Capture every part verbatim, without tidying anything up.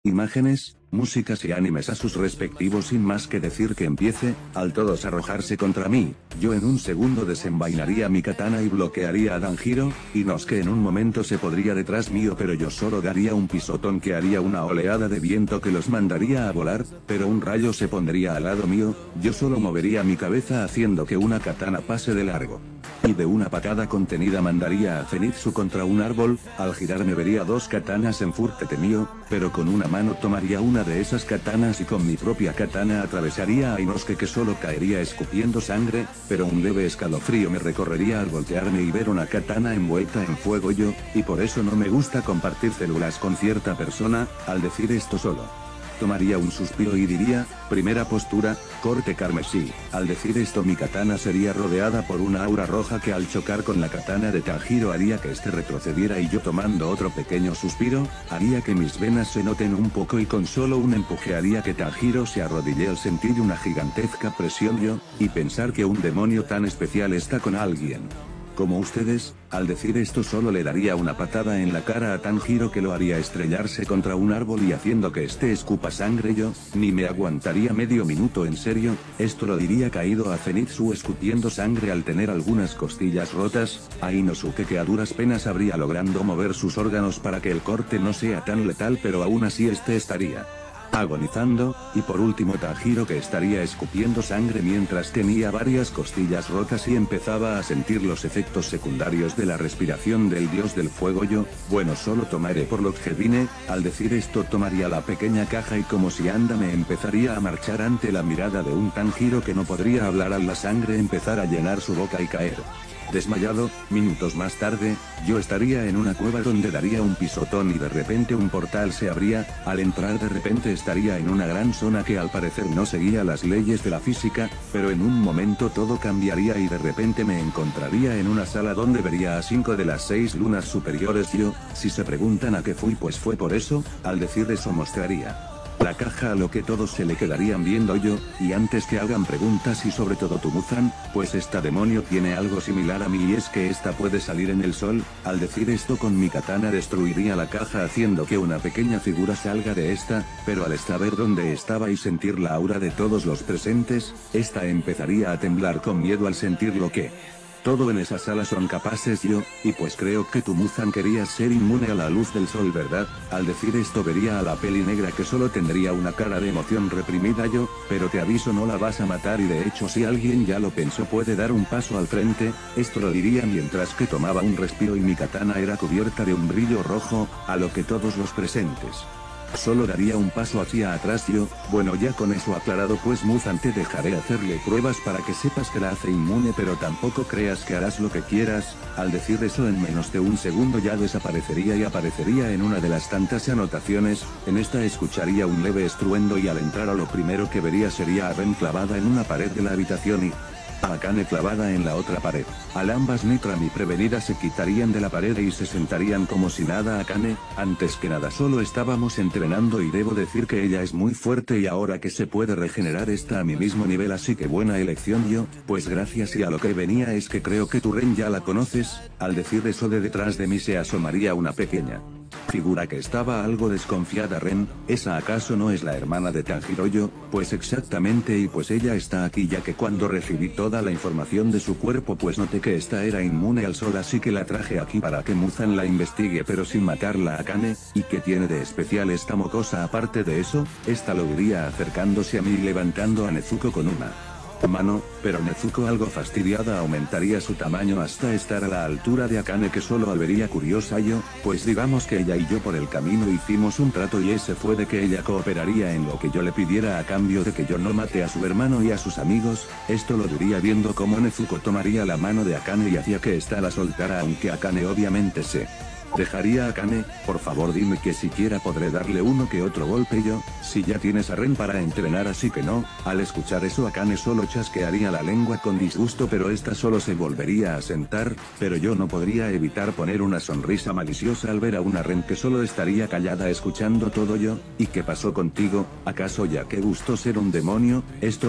Imágenes, músicas y animes a sus respectivos sin más que decir que empiece, al todos arrojarse contra mí, yo en un segundo desenvainaría mi katana y bloquearía a Danjiro, y no es que en un momento se podría detrás mío pero yo solo daría un pisotón que haría una oleada de viento que los mandaría a volar, pero un rayo se pondría al lado mío, yo solo movería mi cabeza haciendo que una katana pase de largo. Y de una patada contenida mandaría a Zenitsu contra un árbol, al girarme vería dos katanas en furtete mío, pero con una mano tomaría una de esas katanas y con mi propia katana atravesaría a Inosuke que solo caería escupiendo sangre, pero un leve escalofrío me recorrería al voltearme y ver una katana envuelta en fuego yo, y por eso no me gusta compartir células con cierta persona, al decir esto solo. Tomaría un suspiro y diría, primera postura, corte carmesí, al decir esto mi katana sería rodeada por una aura roja que al chocar con la katana de Tanjiro haría que este retrocediera y yo tomando otro pequeño suspiro, haría que mis venas se noten un poco y con solo un empuje haría que Tanjiro se arrodille al sentir una gigantesca presión yo, y pensar que un demonio tan especial está con alguien. Como ustedes, al decir esto solo le daría una patada en la cara a Tanjiro que lo haría estrellarse contra un árbol y haciendo que este escupa sangre yo, ni me aguantaría medio minuto en serio, esto lo diría caído a Zenitsu escupiendo sangre al tener algunas costillas rotas, a Inosuke que a duras penas habría logrando mover sus órganos para que el corte no sea tan letal pero aún así este estaría agonizando, y por último Tanjiro que estaría escupiendo sangre mientras tenía varias costillas rotas y empezaba a sentir los efectos secundarios de la respiración del dios del fuego yo, bueno solo tomaré por lo que vine, al decir esto tomaría la pequeña caja y como si anda me empezaría a marchar ante la mirada de un Tanjiro que no podría hablar al la sangre empezar a llenar su boca y caer. Desmayado, minutos más tarde, yo estaría en una cueva donde daría un pisotón y de repente un portal se abría, al entrar de repente estaría en una gran zona que al parecer no seguía las leyes de la física, pero en un momento todo cambiaría y de repente me encontraría en una sala donde vería a cinco de las seis lunas superiores yo, si se preguntan a qué fui pues fue por eso, al decir eso mostraría la caja a lo que todos se le quedarían viendo yo, y antes que hagan preguntas y sobre todo Tumuzan, pues esta demonio tiene algo similar a mí y es que esta puede salir en el sol, al decir esto con mi katana destruiría la caja haciendo que una pequeña figura salga de esta, pero al saber dónde estaba y sentir la aura de todos los presentes, esta empezaría a temblar con miedo al sentir lo que todo en esa sala son capaces yo, y pues creo que Tumuzan quería ser inmune a la luz del sol ¿verdad? Al decir esto vería a la peli negra que solo tendría una cara de emoción reprimida yo, pero te aviso no la vas a matar y de hecho si alguien ya lo pensó puede dar un paso al frente, esto lo diría mientras que tomaba un respiro y mi katana era cubierta de un brillo rojo, a lo que todos los presentes solo daría un paso hacia atrás yo, bueno ya con eso aclarado pues Muzan te dejaré hacerle pruebas para que sepas que la hace inmune pero tampoco creas que harás lo que quieras, al decir eso en menos de un segundo ya desaparecería y aparecería en una de las tantas anotaciones, en esta escucharía un leve estruendo y al entrar a lo primero que vería sería a Ren clavada en una pared de la habitación y a Akane clavada en la otra pared. Al ambas Nitram y prevenida se quitarían de la pared y se sentarían como si nada. Akane, antes que nada solo estábamos entrenando y debo decir que ella es muy fuerte y ahora que se puede regenerar está a mi mismo nivel así que buena elección yo, pues gracias y a lo que venía es que creo que tu Ren ya la conoces, al decir eso de detrás de mí se asomaría una pequeña figura que estaba algo desconfiada. Ren, ¿esa acaso no es la hermana de Tanjiro yo? Pues exactamente y pues ella está aquí ya que cuando recibí toda la información de su cuerpo pues noté que esta era inmune al sol así que la traje aquí para que Muzan la investigue pero sin matarla a Akane, ¿y qué tiene de especial esta mocosa aparte de eso? Esta lo iría acercándose a mí y levantando a Nezuko con una mano, pero Nezuko algo fastidiada aumentaría su tamaño hasta estar a la altura de Akane que solo al vería curiosa yo, pues digamos que ella y yo por el camino hicimos un trato y ese fue de que ella cooperaría en lo que yo le pidiera a cambio de que yo no mate a su hermano y a sus amigos, esto lo diría viendo cómo Nezuko tomaría la mano de Akane y hacía que ésta la soltara aunque Akane obviamente se dejaría a Akane, por favor dime que siquiera podré darle uno que otro golpe yo, si ya tienes a Ren para entrenar así que no, al escuchar eso Akane solo chasquearía la lengua con disgusto pero esta solo se volvería a sentar, pero yo no podría evitar poner una sonrisa maliciosa al ver a una Ren que solo estaría callada escuchando todo yo, ¿y qué pasó contigo? ¿Acaso ya que gustó ser un demonio? Esto lo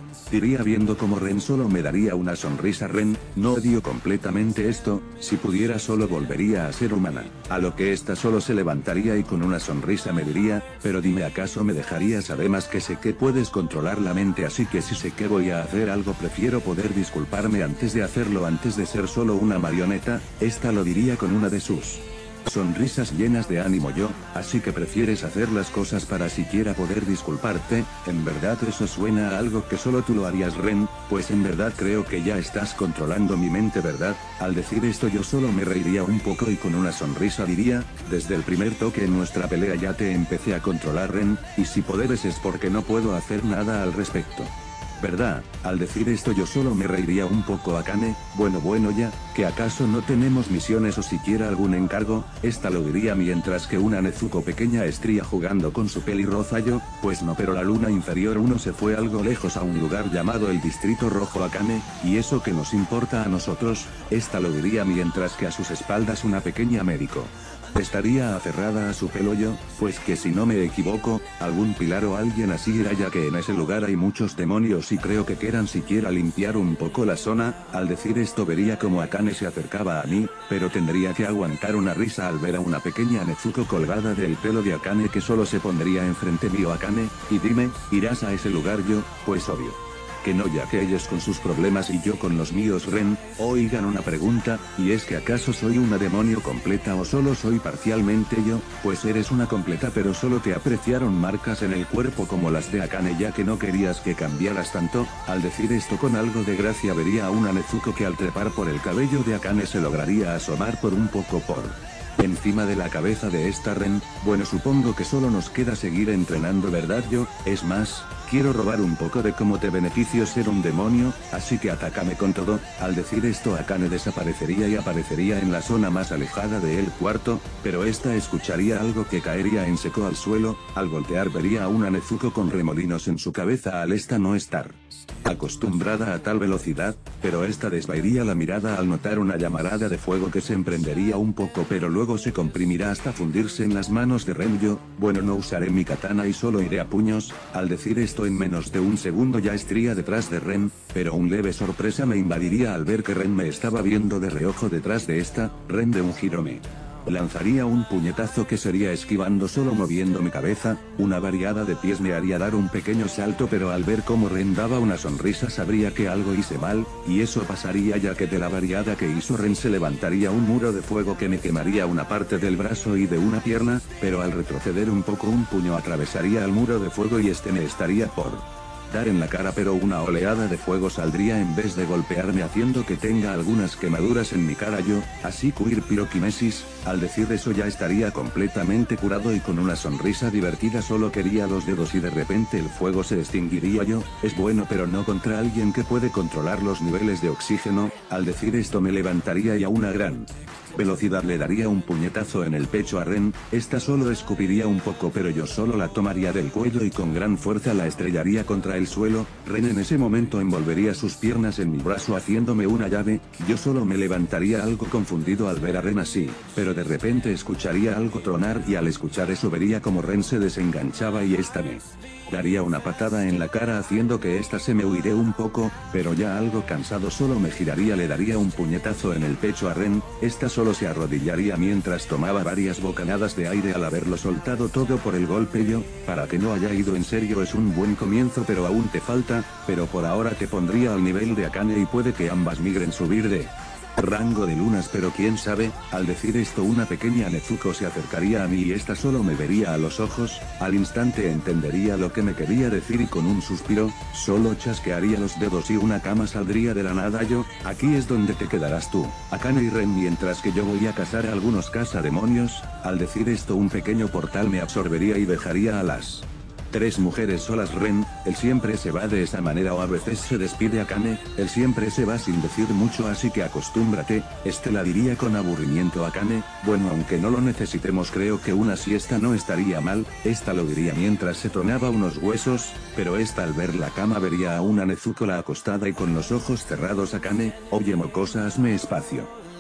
Diría viendo como Ren solo me daría una sonrisa. Ren, no odio completamente esto, si pudiera solo volvería a ser humana. A lo que esta solo se levantaría y con una sonrisa me diría, pero dime ¿acaso me dejarías? Además que sé que puedes controlar la mente, así que si sé que voy a hacer algo prefiero poder disculparme antes de hacerlo, antes de ser solo una marioneta. Esta lo diría con una de sus sonrisas llenas de ánimo. Yo, así que prefieres hacer las cosas para siquiera poder disculparte. En verdad eso suena a algo que solo tú lo harías, Ren, pues en verdad creo que ya estás controlando mi mente, ¿verdad? Al decir esto yo solo me reiría un poco y con una sonrisa diría, desde el primer toque en nuestra pelea ya te empecé a controlar, Ren, y si poderes es porque no puedo hacer nada al respecto, ¿verdad? Al decir esto yo solo me reiría un poco. Akane, bueno bueno ya, ¿que acaso no tenemos misiones o siquiera algún encargo? Esta lo diría mientras que una Nezuko pequeña estaría jugando con su pelirroja. Yo, pues no, pero la luna inferior uno se fue algo lejos a un lugar llamado el Distrito Rojo. Akane, ¿y eso que nos importa a nosotros? Esta lo diría mientras que a sus espaldas una pequeña médico estaría aferrada a su pelo. Yo, pues que si no me equivoco, algún pilar o alguien así era, ya que en ese lugar hay muchos demonios y creo que quieran siquiera limpiar un poco la zona. Al decir esto vería como Akane se acercaba a mí, pero tendría que aguantar una risa al ver a una pequeña Nezuko colgada del pelo de Akane que solo se pondría enfrente mío. Akane, y dime, ¿irás a ese lugar? Yo, pues obvio que no, ya que ellos con sus problemas y yo con los míos. Ren, oigan una pregunta, y es que ¿acaso soy una demonio completa o solo soy parcialmente yo? Pues eres una completa, pero solo te apreciaron marcas en el cuerpo como las de Akane, ya que no querías que cambiaras tanto. Al decir esto con algo de gracia vería a una Nezuko que al trepar por el cabello de Akane se lograría asomar por un poco por encima de la cabeza de esta. Ren, bueno, supongo que solo nos queda seguir entrenando, ¿verdad? Yo, es más, quiero robar un poco de cómo te beneficio ser un demonio, así que atácame con todo. Al decir esto Akane desaparecería y aparecería en la zona más alejada del cuarto, pero esta escucharía algo que caería en seco al suelo. Al voltear vería a una Nezuko con remolinos en su cabeza al esta no estar acostumbrada a tal velocidad, pero esta desvairía la mirada al notar una llamarada de fuego que se emprendería un poco pero luego se comprimirá hasta fundirse en las manos de Ren. Yo, bueno, no usaré mi katana y solo iré a puños. Al decir esto en menos de un segundo ya estaría detrás de Ren, pero un leve sorpresa me invadiría al ver que Ren me estaba viendo de reojo detrás de esta. Ren de un giro me lanzaría un puñetazo que sería esquivando solo moviendo mi cabeza. Una variada de pies me haría dar un pequeño salto, pero al ver cómo Ren daba una sonrisa sabría que algo hice mal, y eso pasaría ya que de la variada que hizo Ren se levantaría un muro de fuego que me quemaría una parte del brazo y de una pierna, pero al retroceder un poco un puño atravesaría el muro de fuego y este me estaría por dar en la cara, pero una oleada de fuego saldría en vez de golpearme haciendo que tenga algunas quemaduras en mi cara. Yo, así cuir piroquinesis. Al decir eso ya estaría completamente curado y con una sonrisa divertida solo quería los dedos y de repente el fuego se extinguiría. Yo, es bueno pero no contra alguien que puede controlar los niveles de oxígeno. Al decir esto me levantaría y a una gran velocidad le daría un puñetazo en el pecho a Ren. Esta solo escupiría un poco pero yo solo la tomaría del cuello y con gran fuerza la estrellaría contra el suelo. Ren en ese momento envolvería sus piernas en mi brazo haciéndome una llave. Yo solo me levantaría algo confundido al ver a Ren así, pero de repente escucharía algo tronar y al escuchar eso vería como Ren se desenganchaba y esta me daría una patada en la cara haciendo que esta se me huiré un poco, pero ya algo cansado solo me giraría, le daría un puñetazo en el pecho a Ren. Esta solo se arrodillaría mientras tomaba varias bocanadas de aire al haberlo soltado todo por el golpe. Yo, para que no haya ido en serio es un buen comienzo pero aún te falta, pero por ahora te pondría al nivel de Akane y puede que ambas migren subir de rango de lunas, pero quién sabe. Al decir esto una pequeña Nezuko se acercaría a mí y esta solo me vería a los ojos. Al instante entendería lo que me quería decir y con un suspiro, solo chasquearía los dedos y una cama saldría de la nada. Yo, aquí es donde te quedarás tú, Akane y Ren, mientras que yo voy a cazar a algunos cazademonios. Al decir esto un pequeño portal me absorbería y dejaría a las tres mujeres solas. Ren, él siempre se va de esa manera o a veces se despide. Akane, él siempre se va sin decir mucho así que acostúmbrate. Este la diría con aburrimiento. Akane, bueno, aunque no lo necesitemos creo que una siesta no estaría mal. Esta lo diría mientras se tronaba unos huesos, pero esta al ver la cama vería a una Nezuko la acostada y con los ojos cerrados. Akane, oye mocosa, hazme espacio.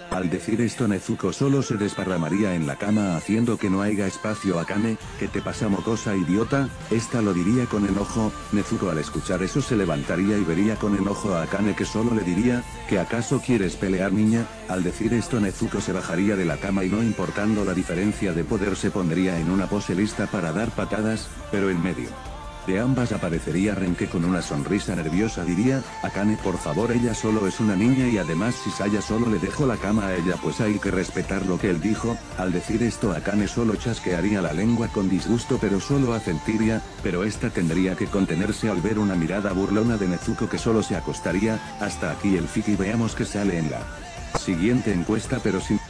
Al decir esto Nezuko solo se desparramaría en la cama haciendo que no haya espacio. Akane, ¿qué te pasa mocosa idiota? Esta lo diría con enojo. Nezuko al escuchar eso se levantaría y vería con enojo a Akane, que solo le diría, ¿que acaso quieres pelear niña? Al decir esto Nezuko se bajaría de la cama y no importando la diferencia de poder se pondría en una pose lista para dar patadas, pero en medio de ambas aparecería Ren, que con una sonrisa nerviosa diría, Akane por favor, ella solo es una niña y además si Saya solo le dejó la cama a ella pues hay que respetar lo que él dijo. Al decir esto Akane solo chasquearía la lengua con disgusto pero solo asentiría, pero esta tendría que contenerse al ver una mirada burlona de Nezuko que solo se acostaría. Hasta aquí el fic y veamos que sale en la siguiente encuesta, pero sin